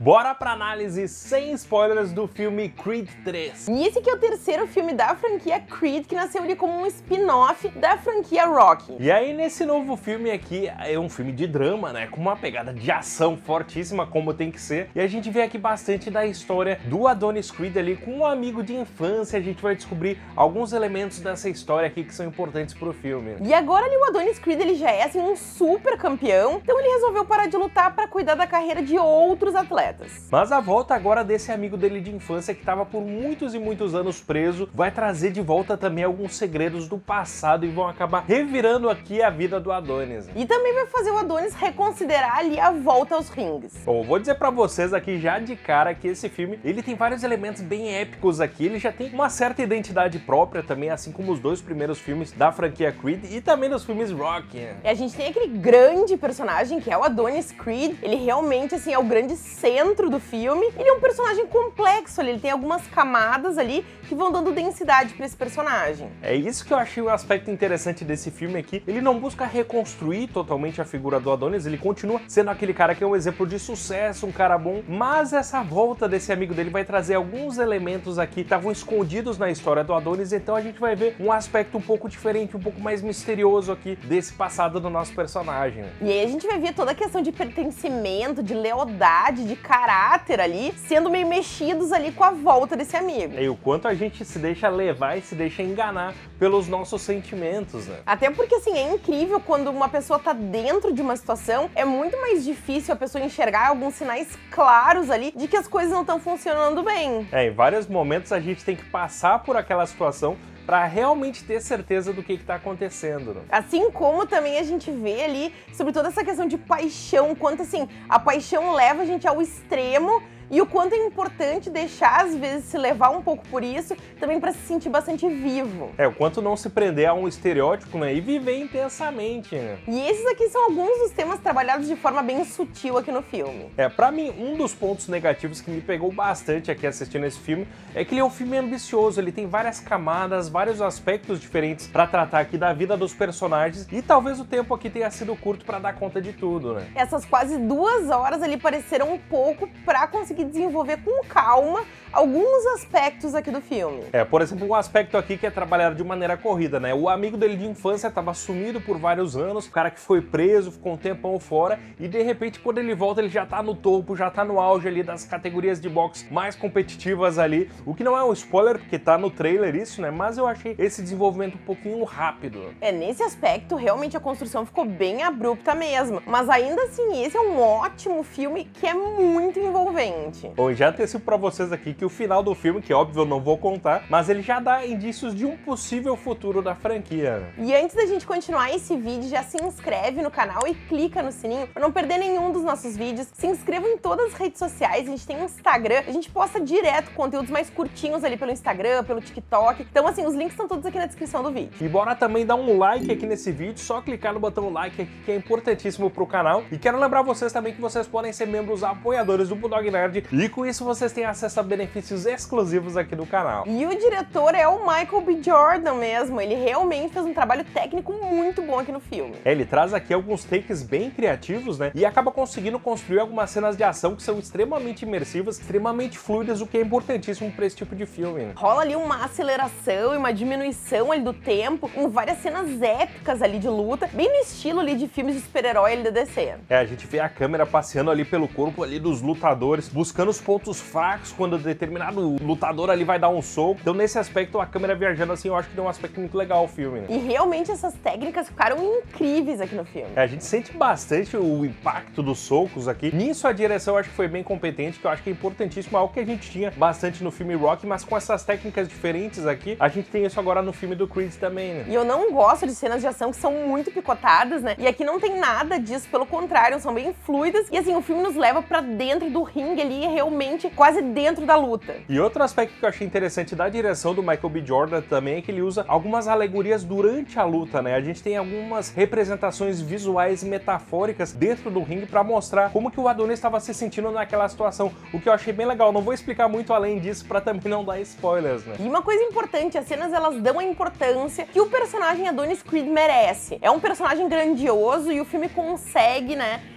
Bora pra análise sem spoilers do filme Creed 3. E esse aqui é o terceiro filme da franquia Creed, que nasceu ali como um spin-off da franquia Rocky. E aí nesse novo filme aqui, é um filme de drama, né, com uma pegada de ação fortíssima, como tem que ser. E a gente vê aqui bastante da história do Adonis Creed ali com um amigo de infância. A gente vai descobrir alguns elementos dessa história aqui que são importantes pro filme. E agora ali o Adonis Creed ele já é assim um super campeão, então ele resolveu parar de lutar para cuidar da carreira de outros atletas. Mas a volta agora desse amigo dele de infância que estava por muitos e muitos anos preso vai trazer de volta também alguns segredos do passado e vão acabar revirando aqui a vida do Adonis. E também vai fazer o Adonis reconsiderar ali a volta aos rings. Bom, vou dizer pra vocês aqui já de cara que esse filme, ele tem vários elementos bem épicos aqui, ele já tem uma certa identidade própria também, assim como os dois primeiros filmes da franquia Creed e também dos filmes Rocky. E a gente tem aquele grande personagem que é o Adonis Creed, ele realmente assim é o grande centro do filme. Ele é um personagem complexo ali, ele tem algumas camadas ali que vão dando densidade para esse personagem. É isso que eu achei um aspecto interessante desse filme aqui. Ele não busca reconstruir totalmente a figura do Adonis, ele continua sendo aquele cara que é um exemplo de sucesso, um cara bom, mas essa volta desse amigo dele vai trazer alguns elementos aqui que estavam escondidos na história do Adonis, então a gente vai ver um aspecto um pouco diferente, um pouco mais misterioso aqui desse passado do nosso personagem. E aí a gente vai ver toda a questão de pertencimento, de lealdade, de caráter ali, sendo meio mexidos ali com a volta desse amigo. E o quanto a gente se deixa levar e se deixa enganar pelos nossos sentimentos, né? Até porque, assim, é incrível quando uma pessoa tá dentro de uma situação, é muito mais difícil a pessoa enxergar alguns sinais claros ali de que as coisas não estão funcionando bem. Em vários momentos a gente tem que passar por aquela situação para realmente ter certeza do que está acontecendo. Né? Assim como também a gente vê ali sobre toda essa questão de paixão, quanto assim, a paixão leva a gente ao extremo e o quanto é importante deixar, às vezes, se levar um pouco por isso, também para se sentir bastante vivo. O quanto não se prender a um estereótipo, né, e viver intensamente, né? E esses aqui são alguns dos temas trabalhados de forma bem sutil aqui no filme. Pra mim, um dos pontos negativos que me pegou bastante aqui assistindo esse filme é que ele é um filme ambicioso, ele tem várias camadas, vários aspectos diferentes para tratar aqui da vida dos personagens e talvez o tempo aqui tenha sido curto para dar conta de tudo, né? Essas quase 2 horas ali pareceram um pouco para conseguir desenvolver com calma alguns aspectos aqui do filme. Por exemplo, um aspecto aqui que é trabalhado de maneira corrida, né? O amigo dele de infância estava sumido por vários anos, o cara que foi preso, ficou um tempão fora e de repente quando ele volta ele já tá no topo, já tá no auge ali das categorias de boxe mais competitivas ali, o que não é um spoiler porque tá no trailer isso, né? Mas eu achei esse desenvolvimento um pouquinho rápido. Nesse aspecto realmente a construção ficou bem abrupta mesmo, mas ainda assim esse é um ótimo filme que é muito envolvente. Bom, já antecipo pra vocês aqui que o final do filme, que óbvio eu não vou contar, mas ele já dá indícios de um possível futuro da franquia. E antes da gente continuar esse vídeo, já se inscreve no canal e clica no sininho para não perder nenhum dos nossos vídeos. Se inscreva em todas as redes sociais, a gente tem Instagram, a gente posta direto conteúdos mais curtinhos ali pelo Instagram, pelo TikTok. Então assim, os links estão todos aqui na descrição do vídeo. E bora também dar um like aqui nesse vídeo, só clicar no botão like aqui que é importantíssimo pro canal. E quero lembrar vocês também que vocês podem ser membros apoiadores do Bulldog Nerd e com isso vocês têm acesso a benefícios exclusivos aqui do canal. E o diretor é o Michael B. Jordan mesmo, ele realmente fez um trabalho técnico muito bom aqui no filme. Ele traz aqui alguns takes bem criativos, né, e acaba conseguindo construir algumas cenas de ação que são extremamente imersivas, extremamente fluidas, o que é importantíssimo para esse tipo de filme. Né? Rola ali uma aceleração e uma diminuição ali do tempo, em várias cenas épicas ali de luta, bem no estilo ali de filmes de super-herói ali da DC. A gente vê a câmera passeando ali pelo corpo ali dos lutadores, buscando os pontos fracos quando determinado lutador ali vai dar um soco. Então nesse aspecto a câmera viajando assim eu acho que deu um aspecto muito legal ao filme. Né? E realmente essas técnicas ficaram incríveis aqui no filme. A gente sente bastante o impacto dos socos aqui. Nisso a direção eu acho que foi bem competente, que eu acho que é importantíssimo, algo que a gente tinha bastante no filme Rocky, mas com essas técnicas diferentes aqui, a gente tem isso agora no filme do Creed também, né? E eu não gosto de cenas de ação que são muito picotadas, né? E aqui não tem nada disso, pelo contrário, são bem fluidas. E assim, o filme nos leva pra dentro do ringue ali, realmente quase dentro da luta. E outro aspecto que eu achei interessante da direção do Michael B. Jordan também é que ele usa algumas alegorias durante a luta, né? A gente tem algumas representações visuais metafóricas dentro do ringue para mostrar como que o Adonis estava se sentindo naquela situação, o que eu achei bem legal. Não vou explicar muito além disso para também não dar spoilers, né? E uma coisa importante, as cenas elas dão a importância que o personagem Adonis Creed merece. É um personagem grandioso e o filme consegue, né,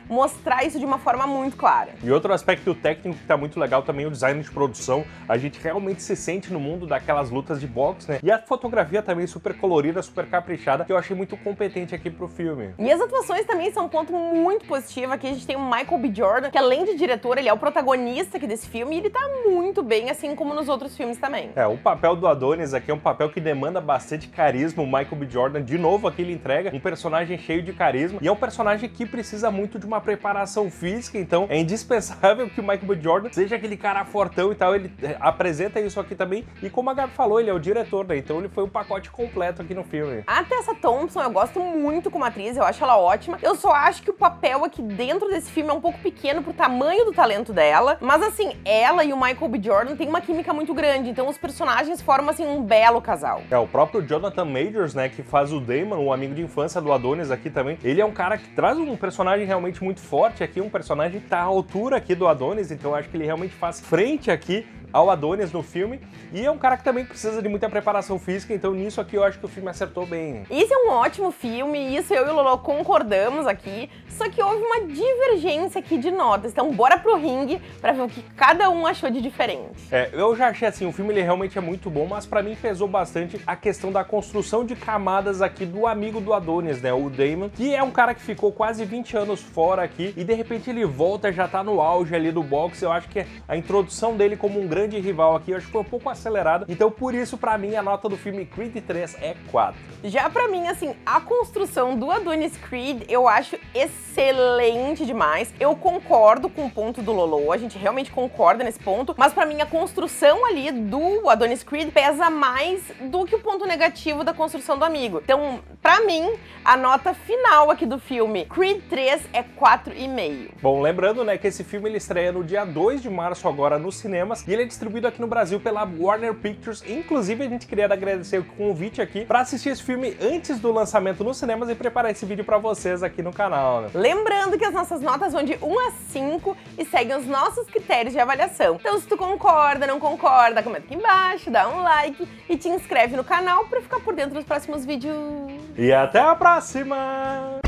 mostrar isso de uma forma muito clara. E outro aspecto técnico que tá muito legal também é o design de produção. A gente realmente se sente no mundo daquelas lutas de boxe, né? E a fotografia também super colorida, super caprichada, que eu achei muito competente aqui pro filme. E as atuações também são um ponto muito positivo. Aqui a gente tem o Michael B. Jordan, que além de diretor, ele é o protagonista aqui desse filme e ele tá muito bem, assim como nos outros filmes também. O papel do Adonis aqui é um papel que demanda bastante carisma. O Michael B. Jordan, de novo, aqui ele entrega um personagem cheio de carisma e é um personagem que precisa muito de uma preparação física, então é indispensável que o Michael B. Jordan seja aquele cara fortão e tal. Ele apresenta isso aqui também e, como a Gabi falou, ele é o diretor, né? Então ele foi um pacote completo aqui no filme. A Tessa Thompson, eu gosto muito como atriz, eu acho ela ótima. Eu só acho que o papel aqui dentro desse filme é um pouco pequeno pro tamanho do talento dela, mas assim, ela e o Michael B. Jordan têm uma química muito grande, então os personagens formam assim um belo casal. O próprio Jonathan Majors, né, que faz o Damon, o amigo de infância do Adonis aqui também, ele é um cara que traz um personagem realmente muito forte aqui, um personagem que tá à altura aqui do Adonis, então eu acho que ele realmente faz frente aqui ao Adonis no filme, e é um cara que também precisa de muita preparação física, então nisso aqui eu acho que o filme acertou bem. Isso é um ótimo filme, isso eu e o Lolo concordamos aqui, só que houve uma divergência aqui de notas, então bora pro ringue pra ver o que cada um achou de diferente. Eu já achei assim, o filme ele realmente é muito bom, mas pra mim pesou bastante a questão da construção de camadas aqui do amigo do Adonis, né, o Damon, que é um cara que ficou quase 20 anos fora aqui, e de repente ele volta, já tá no auge ali do boxe. Eu acho que a introdução dele como um grande rival aqui, eu acho que foi um pouco acelerada, então por isso pra mim a nota do filme Creed 3 é 4. Já pra mim, assim, a construção do Adonis Creed eu acho excelente demais. Eu concordo com o ponto do Lolo, a gente realmente concorda nesse ponto, mas pra mim a construção ali do Adonis Creed pesa mais do que o ponto negativo da construção do amigo. Então, pra mim, a nota final aqui do filme Creed 3 é 4,5. Bom, lembrando, né, que esse filme ele estreia no dia 2 de março agora nos cinemas, e ele é distribuído aqui no Brasil pela Warner Pictures. Inclusive, a gente queria agradecer o convite aqui para assistir esse filme antes do lançamento nos cinemas e preparar esse vídeo para vocês aqui no canal, né? Lembrando que as nossas notas vão de 1 a 5 e seguem os nossos critérios de avaliação. Então, se tu concorda, não concorda, comenta aqui embaixo, dá um like e te inscreve no canal para ficar por dentro dos próximos vídeos. E até a próxima!